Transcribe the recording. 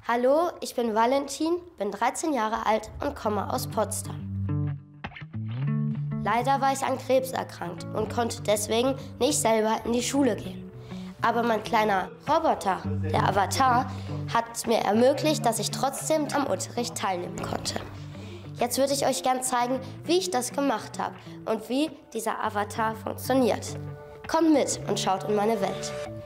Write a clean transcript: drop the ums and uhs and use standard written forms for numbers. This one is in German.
Hallo, ich bin Valentin, bin 13 Jahre alt und komme aus Potsdam. Leider war ich an Krebs erkrankt und konnte deswegen nicht selber in die Schule gehen. Aber mein kleiner Roboter, der Avatar, hat mir ermöglicht, dass ich trotzdem am Unterricht teilnehmen konnte. Jetzt würde ich euch gern zeigen, wie ich das gemacht habe und wie dieser Avatar funktioniert. Kommt mit und schaut in meine Welt.